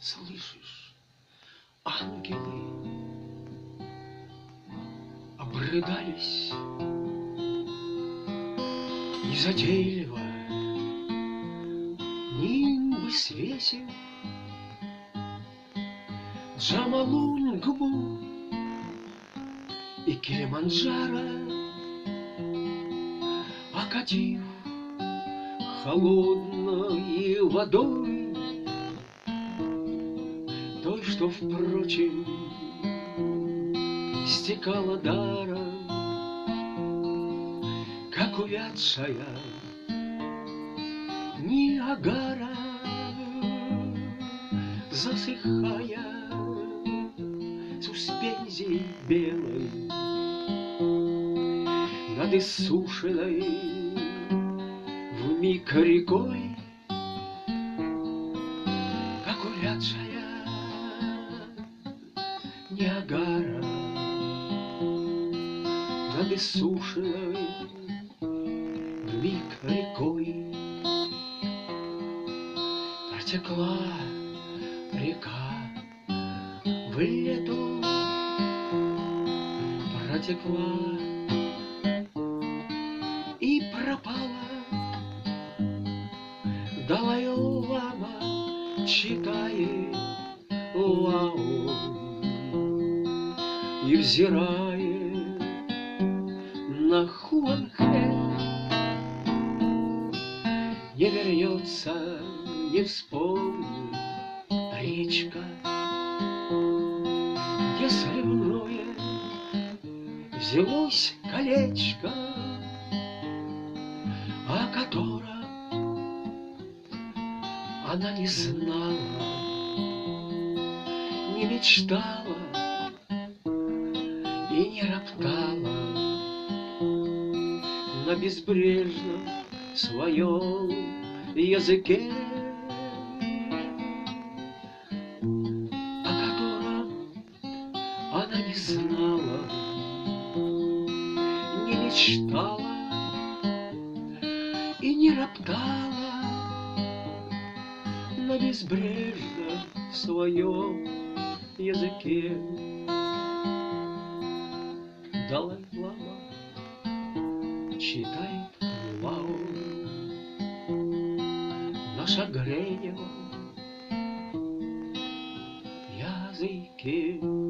Слышишь, ангелы обрыдались незатейливо, нимбы свесив Джомолунгму и Килиманджаро, окатив холодной водой, той, что, впрочем, стекала даром, как увядшая Ниагара, засыхая суспензией белой над иссушенной вмиг рекой, как увядшая Ниагара над иссушенной вмиг рекой. Протекла река в лету, протекла и пропала. Далай-лама читает Лао и взирает на Хуанхэ. Не вернется, не вспомнит речка, где сливное взялось колечко, о котором она не знала, не мечтала и не роптала на безбрежном своем языке, о котором она не знала, не мечтала и не роптала на безбрежном своем языке. Далай-лама читает Лао на шагреневом языке.